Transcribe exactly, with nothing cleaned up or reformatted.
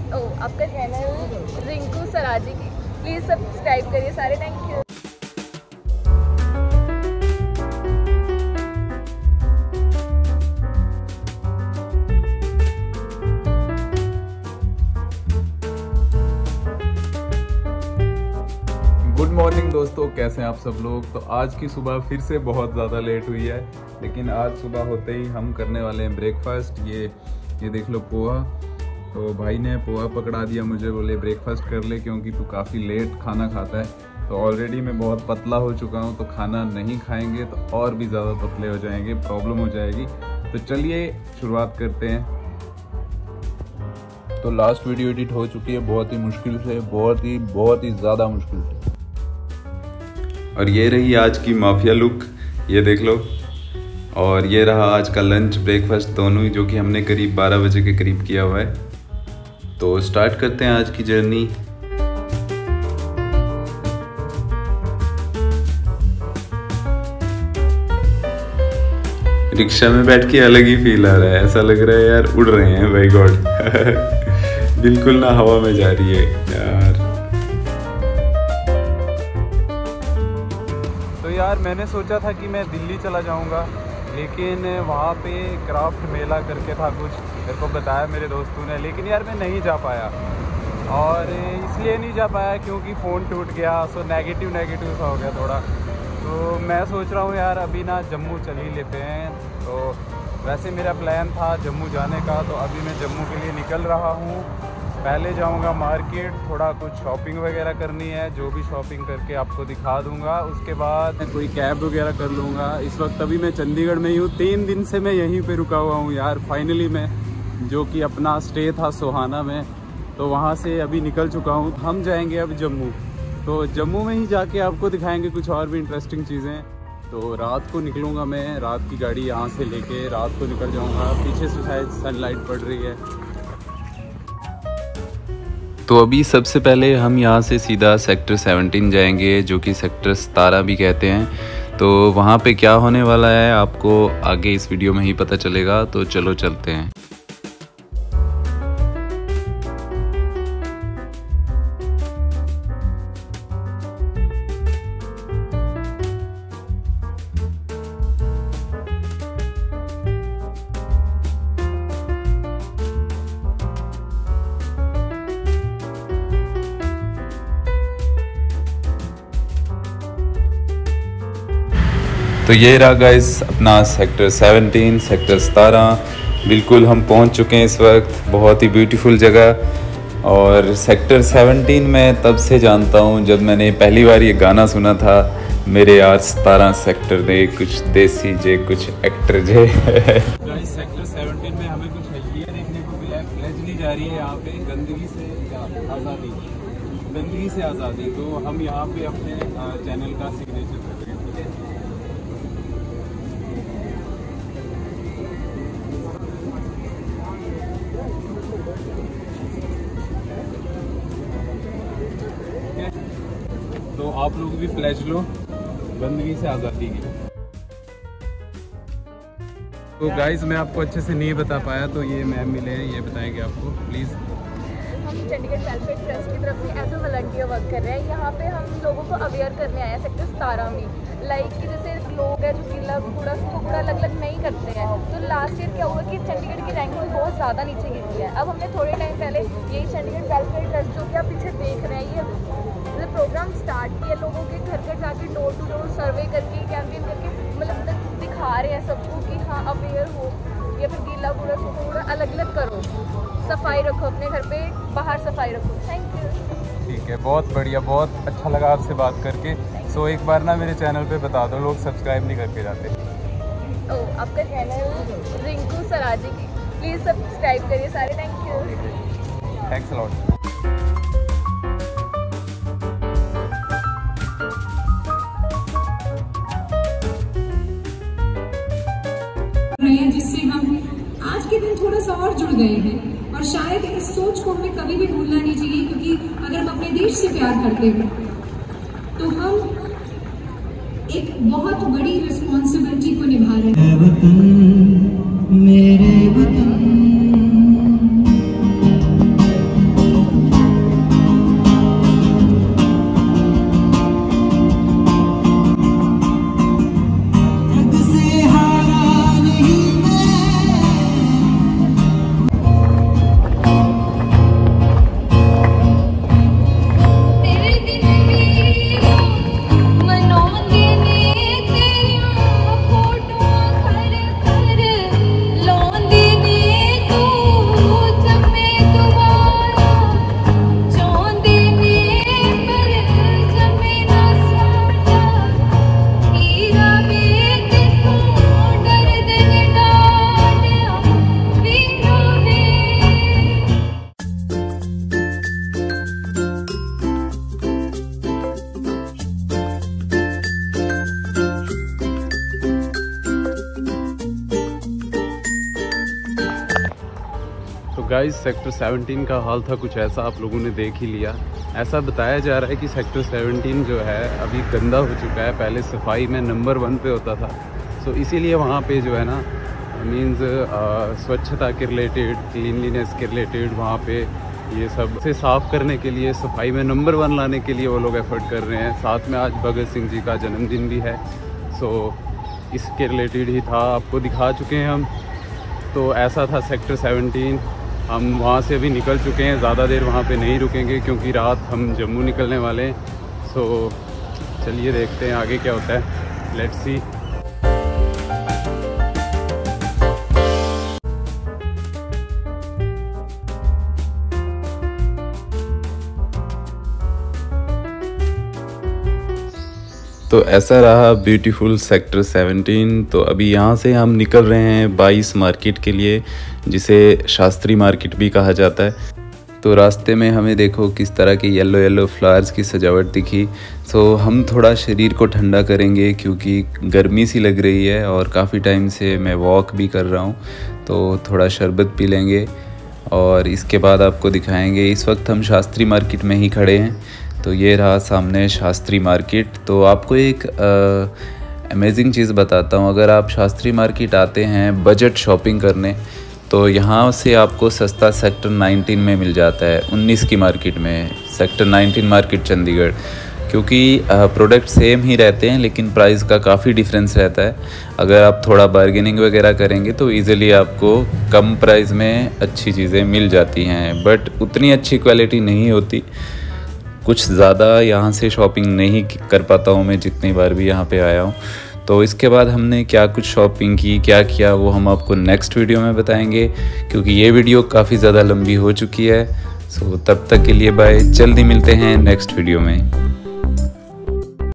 ओ आपका चैनल रिंकू सराजी की please subscribe करिए सारे। Thank you. गुड मॉर्निंग दोस्तों, कैसे हैं आप सब लोग। तो आज की सुबह फिर से बहुत ज़्यादा लेट हुई है, लेकिन आज सुबह होते ही हम करने वाले हैं ब्रेकफास्ट। ये ये देख लो पोहा। तो भाई ने पोहा पकड़ा दिया मुझे, बोले ब्रेकफास्ट कर ले क्योंकि तू काफ़ी लेट खाना खाता है। तो ऑलरेडी मैं बहुत पतला हो चुका हूँ, तो खाना नहीं खाएंगे तो और भी ज़्यादा पतले हो जाएंगे, प्रॉब्लम हो जाएगी। तो चलिए शुरुआत करते हैं। तो लास्ट वीडियो एडिट हो चुकी है बहुत ही मुश्किल से, बहुत ही बहुत ही ज़्यादा मुश्किल से। और ये रही आज की माफिया लुक, ये देख लो। और ये रहा आज का लंच ब्रेकफास्ट दोनों ही, जो कि हमने करीब बारह बजे के करीब किया हुआ है। तो स्टार्ट करते हैं आज की जर्नी। रिक्शा में बैठ के अलग ही फील आ रहा है, ऐसा लग रहा है यार उड़ रहे हैं, बाय गॉड। बिल्कुल ना हवा में जा रही है यार। तो यार मैंने सोचा था कि मैं दिल्ली चला जाऊंगा, लेकिन वहाँ पे क्राफ्ट मेला करके था कुछ, मेरे को बताया मेरे दोस्तों ने, लेकिन यार मैं नहीं जा पाया। और इसलिए नहीं जा पाया क्योंकि फ़ोन टूट गया, सो नेगेटिव नेगेटिव सा हो गया थोड़ा। तो मैं सोच रहा हूँ यार अभी ना जम्मू चल ही लेते हैं। तो वैसे मेरा प्लान था जम्मू जाने का, तो अभी मैं जम्मू के लिए निकल रहा हूँ। पहले जाऊंगा मार्केट, थोड़ा कुछ शॉपिंग वगैरह करनी है, जो भी शॉपिंग करके आपको दिखा दूंगा। उसके बाद मैं कोई कैब वगैरह कर लूँगा। इस वक्त अभी मैं चंडीगढ़ में ही हूँ, तीन दिन से मैं यहीं पे रुका हुआ हूँ यार। फाइनली मैं जो कि अपना स्टे था सोहाना में, तो वहाँ से अभी निकल चुका हूँ। हम जाएंगे अब जम्मू, तो जम्मू में ही जाके आपको दिखाएँगे कुछ और भी इंटरेस्टिंग चीज़ें। तो रात को निकलूँगा मैं, रात की गाड़ी यहाँ से लेके रात को निकल जाऊँगा। पीछे से शायद सनलाइट पड़ रही है। तो अभी सबसे पहले हम यहाँ से सीधा सेक्टर सत्रह जाएंगे, जो कि सेक्टर सतारह भी कहते हैं। तो वहाँ पे क्या होने वाला है आपको आगे इस वीडियो में ही पता चलेगा। तो चलो चलते हैं। तो ये रहा गाइस अपना सेक्टर सत्रह, सेक्टर सतारह। बिल्कुल हम पहुंच चुके हैं इस वक्त, बहुत ही ब्यूटीफुल जगह। और सेक्टर सत्रह मैं तब से जानता हूं जब मैंने पहली बार ये गाना सुना था, मेरे यार सतारह सेक्टर दे कुछ देसी जे कुछ एक्टर जे। गाइस सेक्टर सत्रह में हमें कुछ ये देखने को मिला है, प्लेज ली जा रही है यहाँ पे, गंदगी से आज़ादी, गंदगी से आज़ादी। तो हम यहाँ पे अपने चैनल का सिग्नेचर कर रहे हैं। तो आप लोग भी प्लेज लो गंदगी से आज़ादी की। तो गाइस मैं आपको अच्छे से नहीं बता पाया, तो ये मैम मिले हैं, ये बताएंगे आपको प्लीज़। हम चंडीगढ़ वेलफेयर ट्रस्ट की तरफ से एज ए वॉलंटियर वर्क कर रहे हैं। यहाँ पे हम लोगों को अवेयर करने आए हैं सेक्टर सतारह में। लाइक कि जैसे लोग हैं जो गीला कूड़ा कूड़ा अलग अलग नहीं करते हैं। तो लास्ट ईयर क्या हुआ कि चंडीगढ़ की रैंकिंग बहुत ज़्यादा नीचे गिरी है। अब हमने थोड़े टाइम पहले यही चंडीगढ़ वेलफेयर ट्रस्ट जो कि आप पीछे देख रहे हैं, ये प्रोग्राम स्टार्ट किया, लोगों के घर घर जाके डोर टू डोर सर्वे करके कैंपेन करके मतलब दिखा रहे हैं सबको कि हाँ अवेयर हो, या फिर गीला कूड़ा सूखा कूड़ा अलग अलग करो, सफाई रखो, अपने घर पे बाहर सफाई रखो। Thank you. ठीक है, बहुत बढ़िया, बहुत अच्छा लगा आपसे बात करके। सो एक बार ना मेरे चैनल पे बता दो, लोग सब्सक्राइब नहीं करके जाते। ओ आपका चैनल रिंकू सराजी की प्लीज़ सब्सक्राइब करिए सारे। Thank you. Thanks a lot. जिससे हम आज के दिन थोड़ा सा और जुड़ गए हैं। और शायद इस सोच को हमें कभी भी भूलना नहीं चाहिए, क्योंकि अगर हम अपने देश से प्यार करते हैं तो हम एक बहुत बड़ी रिस्पॉन्सिबिलिटी को निभा रहे हैं। वतन, मेरे वतन, गाइस सेक्टर सेवनटीन का हाल था कुछ ऐसा, आप लोगों ने देख ही लिया। ऐसा बताया जा रहा है कि सेक्टर सेवनटीन जो है अभी गंदा हो चुका है, पहले सफाई में नंबर वन पे होता था। सो so, इसीलिए वहाँ पे जो है ना मीन्स स्वच्छता के रिलेटेड, क्लीनलीनेस के रिलेटेड वहाँ पे ये सब से साफ़ करने के लिए, सफाई में नंबर वन लाने के लिए वो लोग एफर्ट कर रहे हैं। साथ में आज भगत सिंह जी का जन्मदिन भी है, सो so, इसके रिलेटेड ही था, आपको दिखा चुके हैं हम। तो ऐसा था सेक्टर सेवनटीन। हम वहाँ से अभी निकल चुके हैं, ज़्यादा देर वहाँ पे नहीं रुकेंगे क्योंकि रात हम जम्मू निकलने वाले हैं। सो चलिए देखते हैं आगे क्या होता है, लेट्स सी। तो ऐसा रहा ब्यूटीफुल सेक्टर सेवनटीन। तो अभी यहाँ से हम निकल रहे हैं बाईस मार्केट के लिए, जिसे शास्त्री मार्केट भी कहा जाता है। तो रास्ते में हमें देखो किस तरह के येलो येलो फ्लावर्स की सजावट दिखी। सो हम थोड़ा शरीर को ठंडा करेंगे क्योंकि गर्मी सी लग रही है और काफ़ी टाइम से मैं वॉक भी कर रहा हूँ, तो थोड़ा शरबत पी लेंगे और इसके बाद आपको दिखाएंगे। इस वक्त हम शास्त्री मार्केट में ही खड़े हैं। तो ये रहा सामने शास्त्री मार्केट। तो आपको एक अमेजिंग चीज़ बताता हूँ, अगर आप शास्त्री मार्केट आते हैं बजट शॉपिंग करने, तो यहाँ से आपको सस्ता सेक्टर नाइनटीन में मिल जाता है, उन्नीस की मार्केट में, सेक्टर नाइनटीन मार्केट चंडीगढ़। क्योंकि प्रोडक्ट सेम ही रहते हैं लेकिन प्राइस का काफ़ी डिफरेंस रहता है। अगर आप थोड़ा बार्गेनिंग वगैरह करेंगे तो ईज़िली आपको कम प्राइस में अच्छी चीज़ें मिल जाती हैं, बट उतनी अच्छी क्वालिटी नहीं होती। कुछ ज़्यादा यहाँ से शॉपिंग नहीं कर पाता हूँ मैं जितनी बार भी यहाँ पे आया हूँ। तो इसके बाद हमने क्या कुछ शॉपिंग की, क्या किया, वो हम आपको नेक्स्ट वीडियो में बताएंगे क्योंकि ये वीडियो काफ़ी ज़्यादा लंबी हो चुकी है। सो तब तक के लिए बाय, जल्दी मिलते हैं नेक्स्ट वीडियो में।